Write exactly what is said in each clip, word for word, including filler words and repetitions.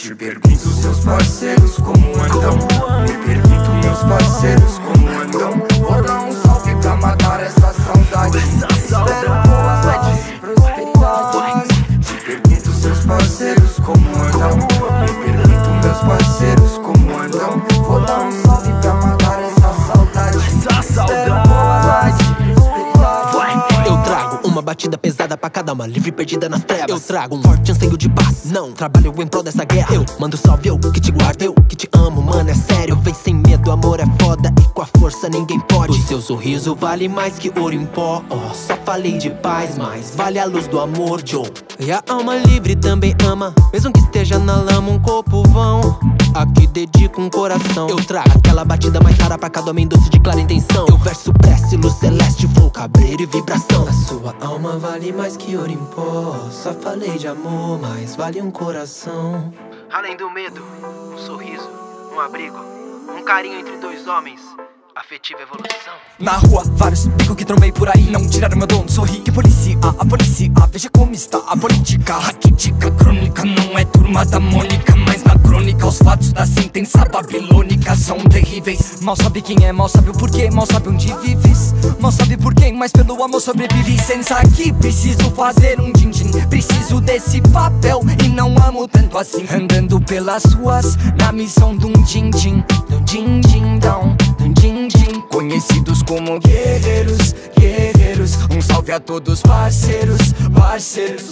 Te pergunto seus parceiros como andam. Me pergunto meus parceiros como andam. Vou dar um salve pra matar essa saudade. Espero boas noites e prosperidades. Te pergunto seus parceiros como andam. Me pergunto meus parceiros como andam. Vou dar um salve pra matar essa saudade. Espero boas noites e prosperidades. Eu trago uma batida pesada pra cada uma livre perdida nas trevas. Eu trago um forte anseio de paz, não trabalho em prol dessa guerra. Eu mando salve, eu que te guardo, eu que te amo, mano, é sério. Vem sem medo, amor é foda e com a força ninguém pode. O seu sorriso vale mais que ouro em pó, oh, só falei de paz, mas vale a luz do amor, Joe. E a alma livre também ama, mesmo que esteja na lama um corpo vão. Aqui dedico um coração. Eu trago aquela batida mais rara pra cada homem doce de clara intenção. Eu verso prece, luz celeste, flow, cabreiro e vibração. A sua alma vale mais que ouro em pó, só falei de amor, mas vale um coração. Além do medo, um sorriso, um abrigo, um carinho entre dois homens, afetiva evolução. Na rua, vários bicos que trombei por aí não tiraram meu dom de sorrir. Que polícia, a polícia, veja como está a política. Raquítica crônica, não é turma da Mônica, mas na crônica os fatos da sentença babilônica são terríveis. Mal sabe quem é, mal sabe o porquê, mal sabe onde vives. Mal sabe por quem, mas pelo amor sobrevive. Sensa aqui, preciso fazer um din-din. Preciso desse papel e não amo tanto assim. Andando pelas ruas, na missão de um din-din, de um din-din-dão, de um din-din. Conhecidos como guerreiros, guerreiros. Um salve a todos parceiros, parceiros.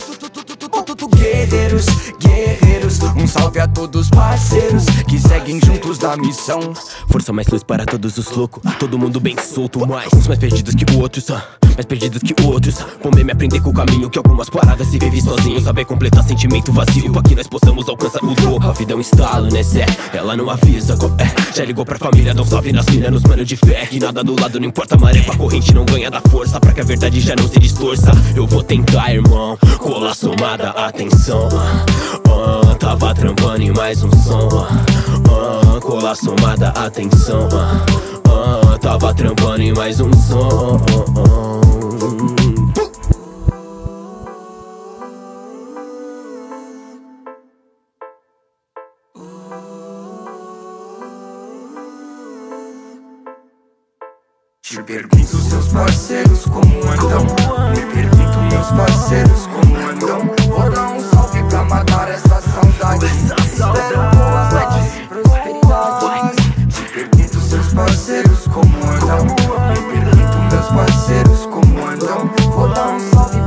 Guerreiros, guerreiros. Um salve a todos parceiros que seguem juntos da missão. Força mais luz para todos os loucos, todo mundo bem solto, mais uns mais perdidos que outros, mais perdidos que outros. Vou me aprender com o caminho que algumas paradas se vive sozinho. Saber completar sentimento vazio, pra que nós possamos alcançar o topo. A vida é um estalo, né Zé? Ela não avisa qual é. Já ligou pra família, dá um salve nas minas, nos mano de fé. Que nada do lado, não importa a maré, pra corrente não ganha da força. Pra que a verdade já não se distorça. Eu vou tentar, irmão, colar somada, atenção. uh, uh, Tava trampando em mais um som. uh, uh, Colar somada, atenção. uh, uh, Tava trampando em mais um som. uh, uh. Te pergunto seus parceiros como andam. Me pergunto meus parceiros como andam. Vou dar um salve pra matar essa saudade. Espero boas noites e prosperidades. Te pergunto seus parceiros como andam. Me pergunto meus parceiros como andam. Vou dar um salve